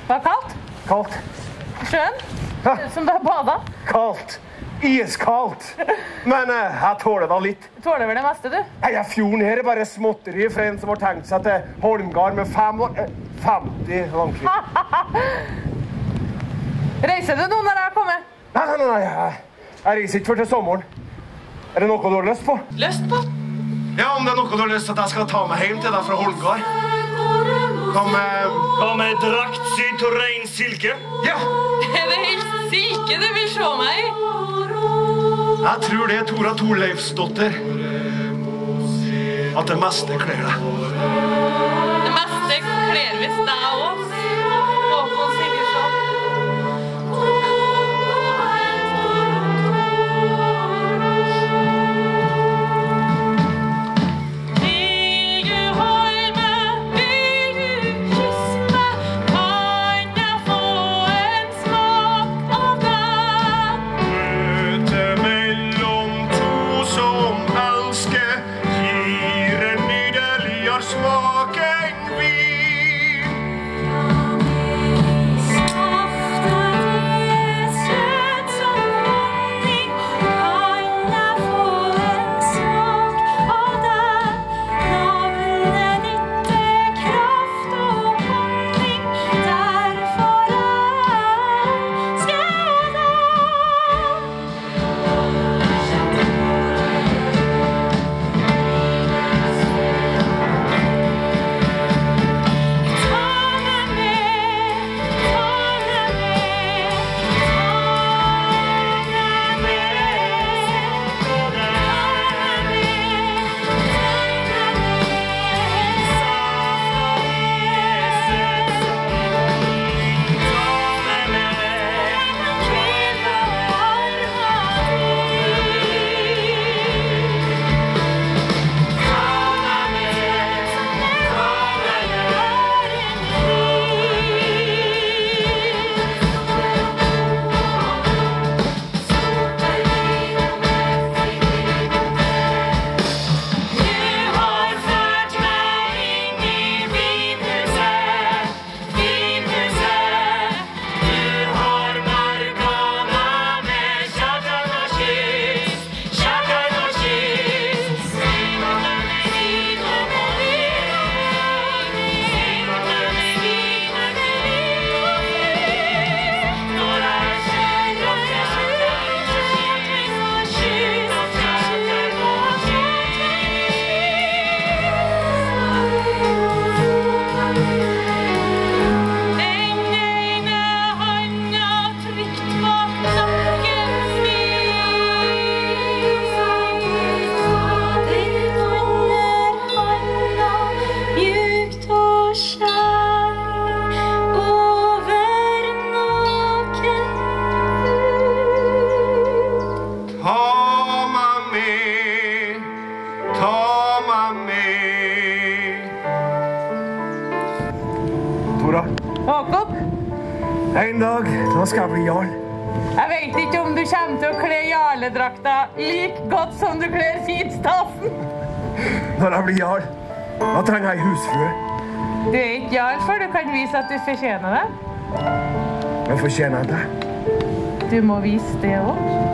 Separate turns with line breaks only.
Var det kaldt?
Kaldt.
Sjøen? Som du har badet?
Kaldt. Iskaldt. Men jeg tåler da litt.
Du tåler vel det meste, du?
Nei, fjorden her er bare småtteri for en som har tenkt seg til Holmgard med 50 langskip.
Reiser du nå når jeg har kommet?
Nei, jeg reiser ikke før til sommeren. Er det noe du har lyst på?
Lyst på?
Ja, om det er noe du har lyst til at jeg skal ta meg hjem til deg fra Holmgard. Hva med
drakt sydd av rein silke?
Ja!
Er det helt silke du vil se meg i?
Jeg tror det er Tora Torleifsdotter. At det meste kler deg.
Det meste kler visst deg også. Håkon Sigurdsson.
Tora.
Håkon?
En dag, da skal jeg bli jarl.
Jeg vet ikke om du kommer til å kle jarledrakta like godt som du kler Kidstasen.
Når jeg blir jarl, da trenger jeg husfrue.
Du er ikke jarl før du kan vise at du fortjener det.
Men fortjener jeg det?
Du må vise det også.